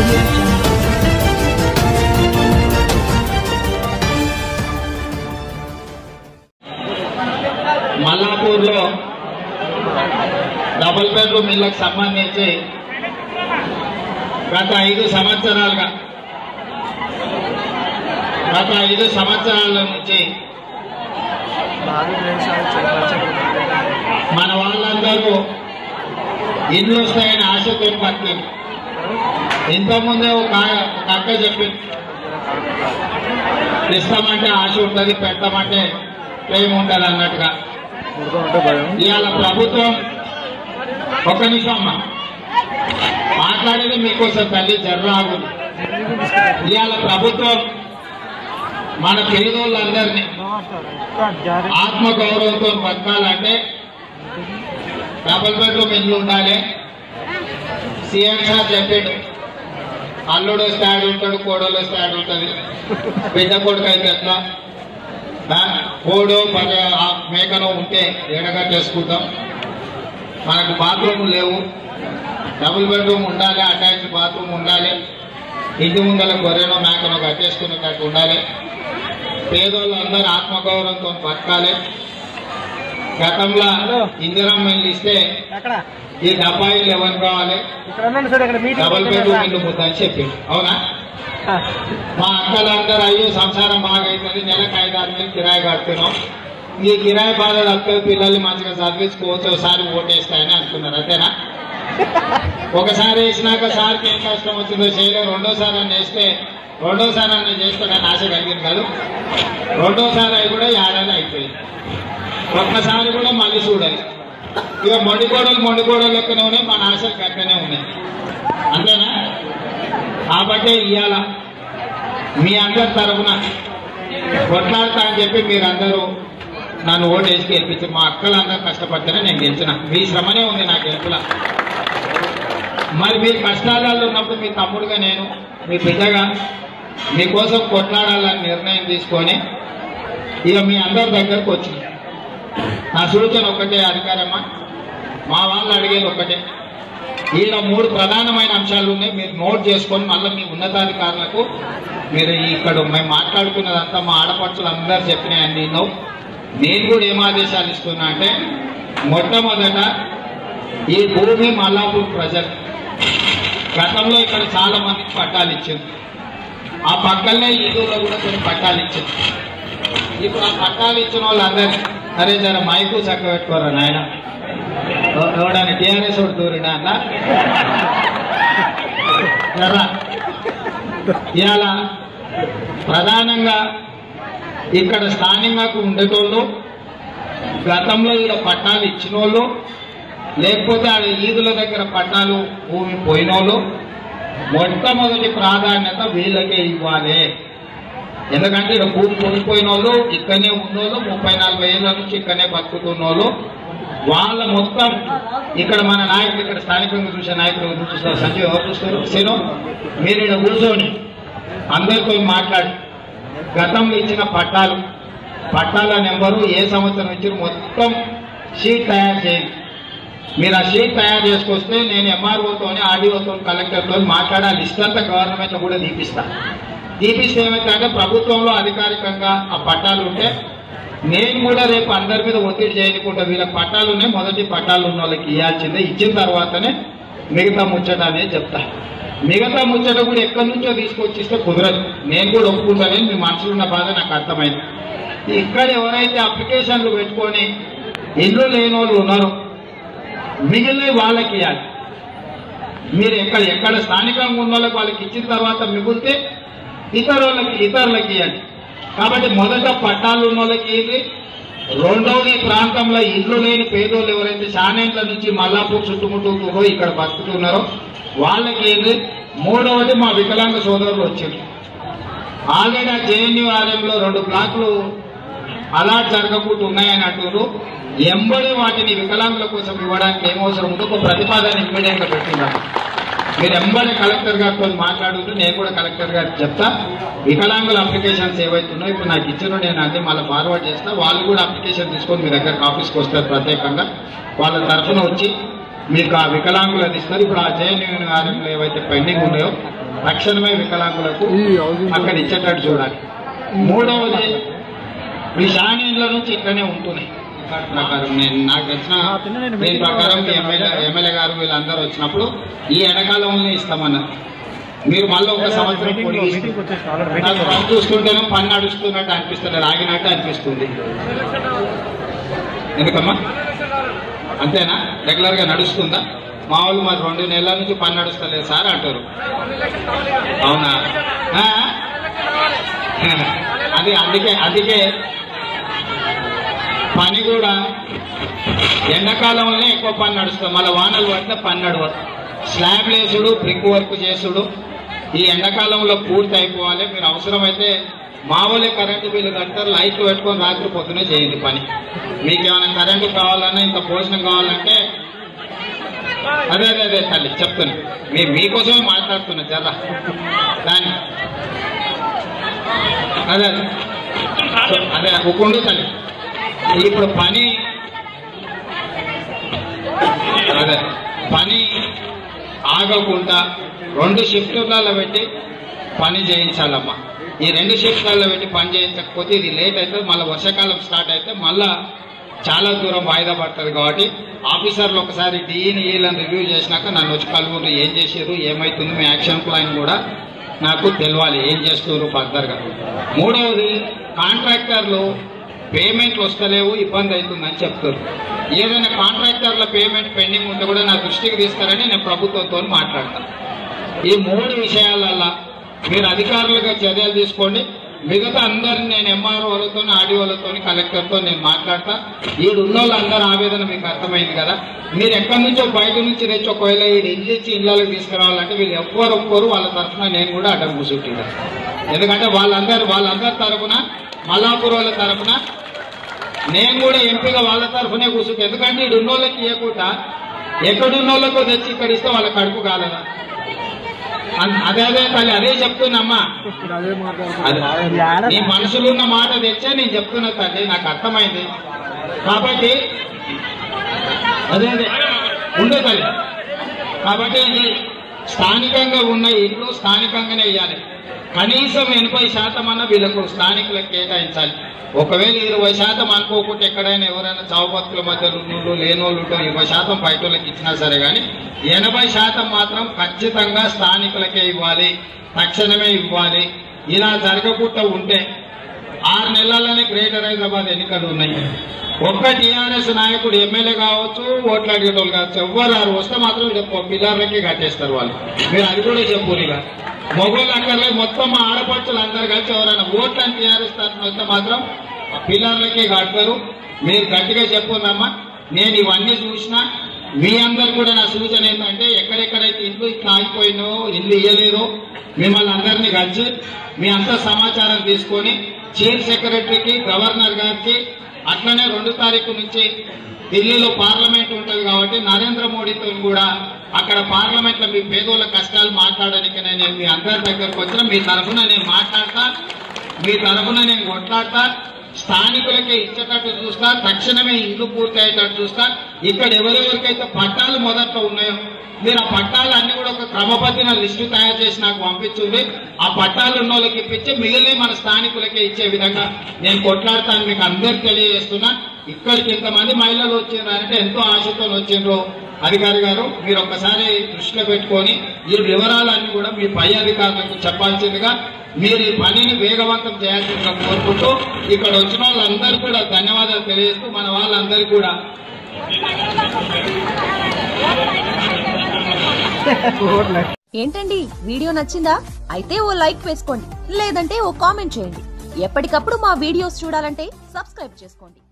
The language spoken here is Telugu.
మల్లాపూర్లో డబుల్ బెడ్రూమ్ ఇళ్లకు సంబంధించి గత 5 సంవత్సరాల నుంచి మన వాళ్ళందరూ ఇల్లు వస్తాయని ఆశతో బతికి ఇంతకుముందే ఒక అక్క చెప్పింది, ఇస్తామంటే ఆశ ఉంటుంది, పెట్టమంటే ప్రేమ ఉంటుంది అన్నట్టుగా. ఇవాళ ప్రభుత్వం ఒక్క నిమిషం అమ్మ మాట్లాడేది మీకోసం తల్లి జర్రాగు. ఇవాళ ప్రభుత్వం మన పేదోళ్ళందరినీ ఆత్మగౌరవంతో బతకాలంటే డబుల్ బెడ్రూమ్ ఇల్లు ఉండాలి. సీఎం సార్ చెప్పాడు, అల్లుడు వస్తే ఆడు ఉంటాడు, కోడలు వస్తే ఆడు ఉంటుంది. పెద్ద కొడుకు అయితే ఎట్లా, కోడో మేకనో ఉంటే ఎడగట్టేసుకుంటాం. మనకు బాత్రూమ్ లేవు, డబుల్ బెడ్రూమ్ ఉండాలి, అటాచ్డ్ బాత్రూమ్ ఉండాలి, ఇంటి ముందర గొర్రెనో మేకనో కట్టేసుకునేటట్టు ఉండాలి. పేదోళ్ళు అందరూ ఆత్మగౌరవంతో బతకాలి. గతంలో ఇందిరమ్మ ఇల్లు ఇస్తే ఈ డబ్బాయిలు ఎవరు కావాలి, డబుల్ బెడ్రూమ్ ఇల్లు ముద్దని చెప్పింది. అవునా? మా అక్కలందరూ అయ్యో సంసారం బాగా అవుతుంది, నెలకు 5-6 వేలు కిరాయి కడుతున్నాం, ఈ కిరాయి బాధ తప్పదు, పిల్లల్ని మంచిగా చదివించుకోవచ్చు, ఒకసారి ఓటేస్తాయని అనుకున్నారు. అంతేనా? ఒకసారి వేసినాక సార్కి ఏం కష్టం వచ్చిందో చేయలేదు, రెండోసారి అన్న వేస్తే రెండోసారి అన్న చేస్తాడని ఆశ కలిగింది కాదు. రెండోసారి అవి కూడా ఏడాది అయిపోయింది. ఒక్కసారి కూడా మళ్ళీ చూడాలి. ఇక మొండికోడలు లెక్కనే ఉన్నాయి, మన ఆశలు కట్టనే ఉన్నాయి. అంతేనా? కాబట్టి ఇవాళ మీ అందరి తరఫున కొట్లాడతా అని చెప్పి మీరందరూ నన్ను ఓటేసి గెలిపించి మా అక్కలందరూ కష్టపడితేనే నేను గెలిచిన. మీ శ్రమనే ఉంది నాకు గెలుపులా. మరి మీరు కష్టాలలో ఉన్నప్పుడు మీ తమ్ముడుగా నేను, మీ బిడ్డగా మీకోసం కొట్లాడాలని నిర్ణయం తీసుకొని ఇక మీ అందరి దగ్గరకు వచ్చింది. నా సూచన ఒకటే అధికారమ్మా, మా వాళ్ళు అడిగేది ఒకటే, ఈయన 3 ప్రధానమైన అంశాలు ఉన్నాయి, మీరు నోట్ చేసుకొని మళ్ళీ మీ ఉన్నతాధికారులకు మీరు ఇక్కడ మేము మాట్లాడుకున్నదంతా మా ఆడపడుచులు అందరూ చెప్పినాయని నేను కూడా ఏం ఆదేశాలు ఇస్తున్నా అంటే, మొట్టమొదట ఈ భూమి మల్లాపూర్ ప్రజలు గతంలో ఇక్కడ చాలా మందికి పట్టాలు ఇచ్చింది. ఆ పక్కనే ఈదులో కూడా కొన్ని పట్టాలు ఇచ్చింది. ఇప్పుడు ఆ పట్టాలు ఇచ్చిన వాళ్ళందరూ అరే జర మైకు చక్క పెట్టుకోరా నాయన, ఎవడని టీఆర్ఎస్ ఒకటి దూరినా అన్న జరా. ఇవాళ ప్రధానంగా ఇక్కడ స్థానికంగా ఉండేటోళ్ళు, గతంలో ఇక్కడ పట్టాలు ఇచ్చిన వాళ్ళు, లేకపోతే ఆ ఈదుల దగ్గర పట్టాలు భూమి పోయినోళ్ళు మొట్టమొదటి ప్రాధాన్యత వీళ్ళకే ఇవ్వాలి. ఎందుకంటే ఇక్కడ భూమి కోల్పోయిన వాళ్ళు, ఇక్కడనే ఉన్నోళ్ళు, 30-40 ఏళ్ళ నుంచి ఇక్కడనే బతుకుతున్న వాళ్ళు, వాళ్ళ మొత్తం ఇక్కడ మన నాయకులు, ఇక్కడ స్థానికంగా చూసే నాయకులు చూస్తారు. సంజయ్ ఎవరు చూస్తారు? శను, మీరు ఇక్కడ కూర్చొని అందరితో మాట్లాడి గతంలో ఇచ్చిన పట్టాల నెంబరు, ఏ సంవత్సరం ఇచ్చారు మొత్తం షీట్ తయారు చేయండి. మీరు ఆ షీట్ తయారు చేసుకొస్తే నేను ఎంఆర్ఓతో, ఆర్డీఓతో, కలెక్టర్తో మాట్లాడే లిస్ట్ అంతా గవర్నమెంట్లో కూడా తీపిస్తే ఏమైతే ప్రభుత్వంలో అధికారికంగా ఆ పట్టాలు ఉంటే నేను కూడా రేపు అందరి మీద ఒత్తిడి చేయకుండా వీళ్ళకి పట్టాలు ఉన్నాయి, మొదటి పట్టాలు ఉన్న వాళ్ళకి ఇవ్వాల్సిందే, ఇచ్చిన తర్వాతనే మిగతా ముచ్చట అనేది చెప్తా. మిగతా ముచ్చట కూడా ఎక్కడి నుంచో తీసుకొచ్చిస్తే కుదరదు. నేను కూడా ఒప్పుకుంటానని మీ మనసులో ఉన్న బాధ నాకు అర్థమైంది. ఇక్కడ ఎవరైతే అప్లికేషన్లు పెట్టుకొని ఇల్లు లేని వాళ్ళు ఉన్నారో మిగిలిన వాళ్ళకి ఇవ్వాలి. మీరు ఎక్కడ స్థానికంగా ఉన్న వాళ్ళకి వాళ్ళకి ఇచ్చిన తర్వాత మిగిలితే ఇతరులకి ఇవ్వండి. కాబట్టి మొదట పట్టాలు ఉన్న వాళ్ళకి ఇది, రెండవది ప్రాంతంలో ఇల్లు లేని పేదోళ్ళు ఎవరైతే చానేంట్ల నుంచి మల్లాపూర్ చుట్టుముట్టుకు ఇక్కడ బతుకుతున్నారో వాళ్ళకి ఇది, మూడవది మా వికలాంగ సోదరులు వచ్చారు. ఆల్రెడీ ఆ జేఎన్యూఆర్ఎంలో 2 బ్లాకులు అలాట్ జరగకుండా ఉన్నాయని అంటున్నారు. ఎంబడి వాటిని వికలాంగుల కోసం ఇవ్వడానికి ఏమవసరం ఉందో ఒక ప్రతిపాదన ఇమ్మీడియట్గా పెట్టున్నారు. మీరు ఎంబడి కలెక్టర్ గారితో మాట్లాడుతూ నేను కూడా కలెక్టర్ గారికి చెప్తా, వికలాంగుల అప్లికేషన్స్ ఏవైతున్నాయో ఇప్పుడు నాకు ఇచ్చిన నేను అన్ని మళ్ళీ ఫార్వర్డ్ చేస్తా. వాళ్ళు కూడా అప్లికేషన్ తీసుకొని మీ దగ్గర ఆఫీస్కి వస్తారు, ప్రత్యేకంగా వాళ్ళ తరఫున వచ్చి మీకు ఆ వికలాంగులు అది ఇస్తారు. ఇప్పుడు ఆ జేఎన్యూఆర్ఎంలో ఏవైతే పెండింగ్ ఉన్నాయో తక్షణమే వికలాంగులకు అక్కడ ఇచ్చేటట్టు చూడాలి. మూడవది ఈ షానీల నుంచి ఇట్లనే ఉంటున్నాయి ప్రకారం నాకు తెలిసిన దీని ప్రకారం ఎమ్మెల్యే గారు వీళ్ళందరూ వచ్చినప్పుడు ఈ ఎండాకాలంలో ఇస్తామన్నారు. మీరు మళ్ళీ ఒక సంవత్సరం నాకు చూస్తుంటేనే పని నడుస్తున్నట్టు అనిపిస్తుంది, ఆగినట్టు అనిపిస్తుంది. ఎందుకమ్మా అంతేనా? రెగ్యులర్ గా నడుస్తుందా? మా వాళ్ళు మరి 2 నెలల నుంచి పని నడుస్తలేదు సార్ అంటారు. అవునా? అది అందుకే పని కూడా ఎండాకాలంలోనే ఎక్కువ పని నడుస్తుంది. మళ్ళీ వానలు పడితే పని నడవదు. స్లాబ్ లేసుడు, బ్రిక్ వర్క్ చేసుడు ఈ ఎండాకాలంలో పూర్తి అయిపోవాలి. మీరు అవసరమైతే మామూలే కరెంటు బిల్లు కడతారు, లైట్లు పెట్టుకొని రాత్రి పొద్దునే చేయండి పని. మీకేమైనా కరెంటు కావాలన్నా ఇంత భోజనం కావాలంటే అదే తల్లి చెప్తున్నా, మీకోసమే మాట్లాడుతున్నా జర్రా దాన్ని. అదే ఒక్కుండు తల్లి. ఇప్పుడు పని ఆగకుండా 2 షిఫ్ట్లలో పెట్టి పని చేయించాలమ్మా. ఈ 2 షిఫ్ట్లలో పెట్టి పని చేయించకపోతే ఇది లేట్ అవుతుంది. మళ్ళీ వర్షాకాలం స్టార్ట్ అయితే మళ్ళా చాలా దూరం వాయిదా పడుతుంది. కాబట్టి ఆఫీసర్లు ఒకసారి డీని ఈలను రివ్యూ చేసినాక నన్ను వచ్చి కలుగురు, ఏం చేసారు, ఏమవుతుంది, మీ యాక్షన్ ప్లాన్ కూడా నాకు తెలియాలి, ఏం చేస్తున్నారు ఫర్దర్గా. మూడవది కాంట్రాక్టర్లు పేమెంట్లు వస్తలేవు, ఇబ్బంది అవుతుందని చెప్తారు. ఏదైనా కాంట్రాక్టర్ల పేమెంట్ పెండింగ్ ఉంటే కూడా నా దృష్టికి తీస్తారని నేను ప్రభుత్వంతో మాట్లాడతాను. ఈ 3 విషయాలల్లో మీరు అధికారులుగా చర్యలు తీసుకోండి. మిగతా అందరిని నేను ఎంఆర్ఓలతో, ఆర్డీఓలతో, కలెక్టర్తో నేను మాట్లాడతా. ఈడున్న వాళ్ళందరూ ఆవేదన మీకు అర్థమైంది కదా. మీరు ఎక్కడి నుంచో బయట నుంచి తెచ్చి ఒకవేళ ఈ ఇల్లు ఇచ్చి ఇళ్ళకి తీసుకురావాలంటే వీళ్ళు ఎవ్వరు ఒప్పుకోరు. వాళ్ళ తరఫున నేను కూడా అడ్డం కూర్చుంటాను. ఎందుకంటే వాళ్ళందరి తరఫున, మల్లాపూర్ వాళ్ళ తరఫున నేను కూడా ఎంపీగా వాళ్ళ తరఫునే కూర్చుంటాను. ఎందుకంటే ఈడు ఉన్నోళ్ళకి ఇవ్వకుండా ఎక్కడున్నోళ్ళకో తెచ్చి ఇక్కడ ఇస్తే వాళ్ళ కడుపు కాలదా? అదే తల్లి, అదే చెప్తున్నమ్మా. నీ మనసులో ఉన్న మాట తెచ్చే నేను చెప్తున్నా తల్లి, నాకు అర్థమైంది. కాబట్టి అదే ఉండే తల్లి. కాబట్టి ఇది స్థానికంగా ఉన్న ఇల్లు స్థానికంగానే ఇవ్వాలి. కనీసం 80% అన్న వీళ్ళకు స్థానికులకు కేటాయించాలి. ఒకవేళ 20% అనుకోకుండా ఎక్కడైనా ఎవరైనా చావు బతుకుల మధ్య ఉన్నోళ్ళు లేనోళ్ళు 20% బయట వాళ్ళకి ఇచ్చినా సరే, కానీ 80% మాత్రం ఖచ్చితంగా స్థానికులకే ఇవ్వాలి, తక్షణమే ఇవ్వాలి. ఇలా జరగకుండా ఉంటే 6 నెలల్లోనే గ్రేటర్ హైదరాబాద్ ఎన్నికలు ఉన్నాయి. ఒక్క టీఆర్ఎస్ నాయకుడు ఎమ్మెల్యే కావచ్చు, ఓట్లు అడిగేటోళ్ళు కావచ్చు, ఎవ్వరు వస్తే మాత్రం పిల్లర్లకి కట్టేస్తారు వాళ్ళు. మీరు అది కూడా చెప్పురు. ఇక మొగోళ్ళు అక్కర్లేదు, మొత్తం ఆడపడుచులు అందరు కలిసి ఎవరైనా ఓట్లని టీఆర్ఎస్ తరఫున వస్తే మాత్రం పిల్లర్లకే కడతారు. మీరు గట్టిగా చెప్పున్నామ్మా. నేను ఇవన్నీ చూసినా మీ అందరు కూడా నా సూచన ఏంటంటే, ఎక్కడెక్కడైతే ఇల్లు ఇట్లా ఆగిపోయినో, ఇల్లు ఇయ్యలేదో మిమ్మల్ని అందరినీ కలిసి మీ అంత సమాచారం తీసుకొని చీఫ్ సెక్రటరీకి, గవర్నర్ గారికి, అట్లనే 2 తారీఖు నుంచి ఢిల్లీలో పార్లమెంట్ ఉంటుంది కాబట్టి నరేంద్ర మోడీతో కూడా అక్కడ పార్లమెంట్లో మీ పేదోళ్ళ కష్టాలు మాట్లాడడానికి నేను మీ అందరి దగ్గరకు వచ్చిన మీ తరఫున నేను మాట్లాడతా, మీ తరఫున నేను కొట్లాడతా. స్థానికులకే ఇచ్చేటట్టు చూస్తా, తక్షణమే ఇల్లు పూర్తి అయ్యేటట్టు చూస్తా. ఇక్కడ ఎవరెవరికైతే పట్టాలు మొదట్లో ఉన్నాయో మీరు ఆ పట్టాలు అన్ని కూడా ఒక క్రమబద్ధిన లిస్టు తయారు చేసి నాకు పంపించుంది. ఆ పట్టాలు ఉన్న వాళ్ళకి ఇప్పించి మిగిలిన మన స్థానికులకే ఇచ్చే విధంగా నేను కొట్లాడతాను మీకు అందరికి తెలియజేస్తున్నా. ఇక్కడికి ఇంతమంది మహిళలు వచ్చిండ్రంటే ఎంతో ఆశతో వచ్చిండ్రు. అధికారి గారు మీరు ఒక్కసారి దృష్టిలో పెట్టుకొని ఈ వివరాలన్నీ కూడా మీ పై అధికారులకు చెప్పాల్సిందిగా, మీరు ఈ పనిని వేగవంతం చేయాల్సిందిగా కోరుకుంటూ ఇక్కడ వచ్చిన వాళ్ళందరూ కూడా ధన్యవాదాలు తెలియజేస్తూ మన వాళ్ళందరికీ కూడా ఏంటండి వీడియో నచ్చిందా? అయితే ఓ లైక్ వేసుకోండి, లేదంటే ఓ కామెంట్ చేయండి. ఎప్పటికప్పుడు మా వీడియోస్ చూడాలంటే సబ్స్క్రైబ్ చేసుకోండి.